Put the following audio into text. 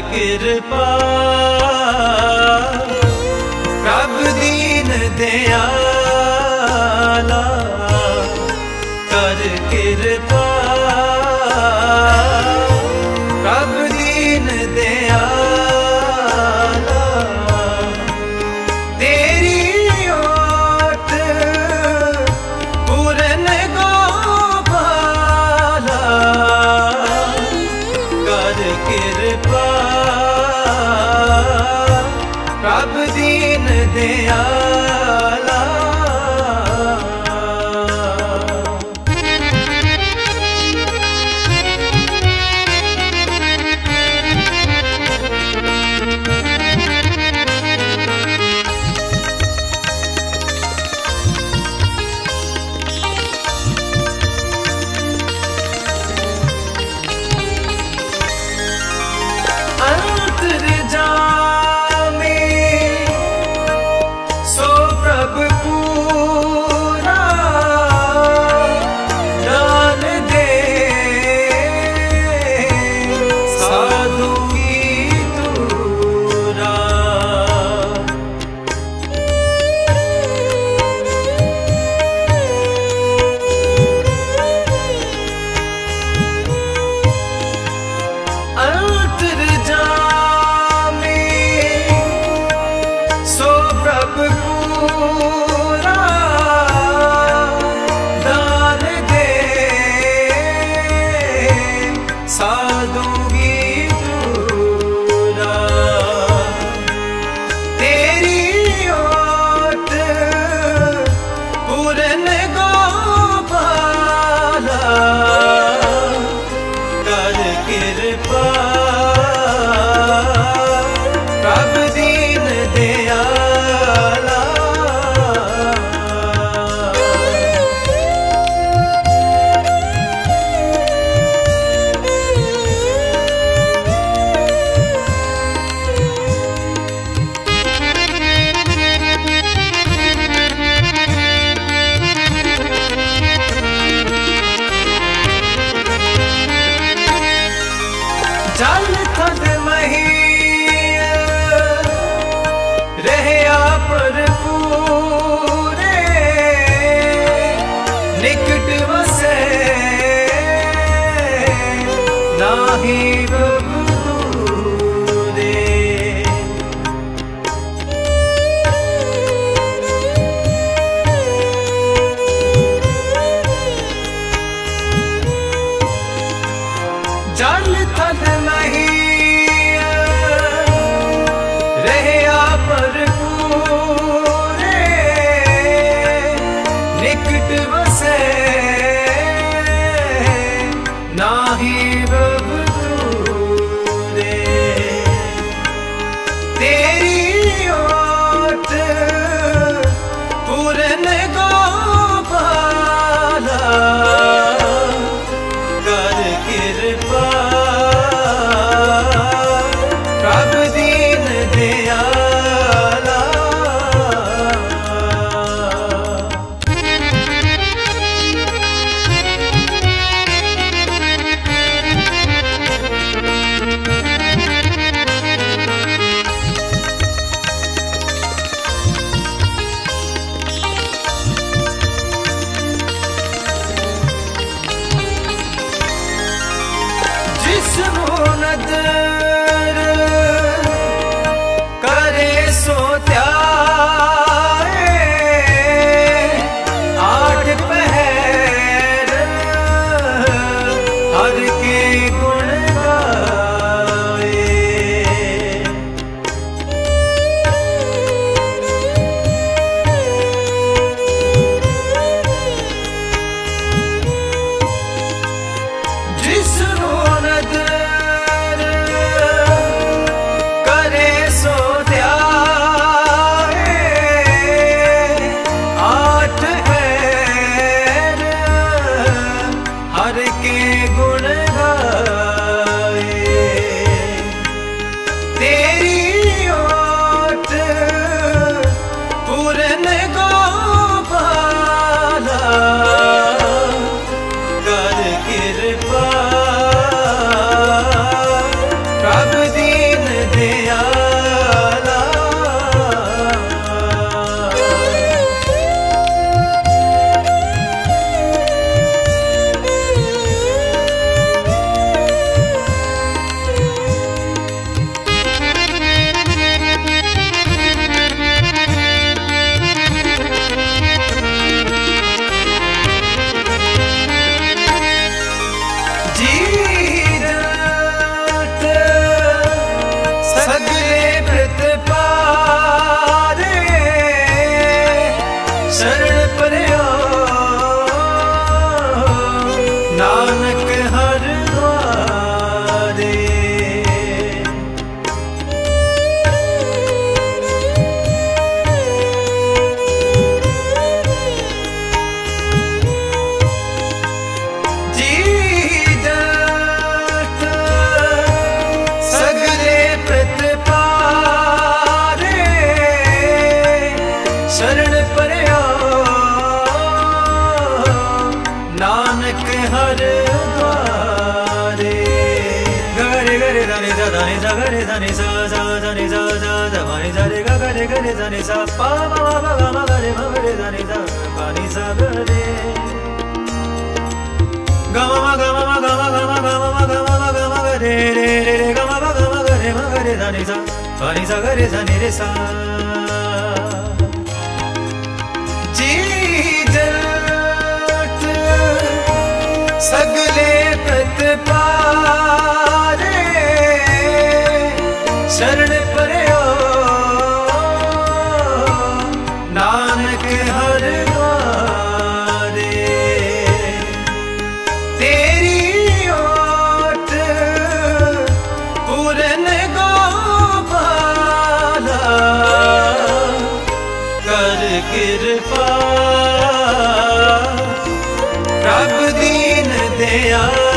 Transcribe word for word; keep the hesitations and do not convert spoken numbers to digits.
कृपा प्रभ दीन दयाला कर कृपा प्रभ दीन दयाला तेरी ओट पूरन गोपाला कर कृपा प्रभ दीन दयाला। जल थल मही रहया पर पूरे निकट वसे नाही बबूरे जल थल नाही बबूरे तेरी ओट पूरन गोपाला कर कृपा प्रभ दीन दयाला। नदर करे सो त्यारे आठ पहर हर के गुण गाए जिस नदर हर के गुण गाए तेरी ओट पूरन गोपाला कर कृपा प्रभ दीन शरण परया नानक हर द्वारे। जी जत सगले प्रतिपारे शरण परया नानक हर द्वारे। गरे गरे धनि सा धनि सा गरे धनि सा सा धनि सा सा धनि सा रे ग गरे गरे धनि सा पा मा मा ग ग म गरे म गरे धनि सा धनि सा गरे ग म म ग म म ग म ग म ग म म ग म म ग म ग रे रे रे रे ग म म ग म गरे म गरे धनि सा धनि सा गरे धनि रे सा। जी जत सगले प्रतिपारे शरण परया नानक हर द्वारे। तेरी ओट पूरन गोपाला कर कृपा प्रभ दीन दया।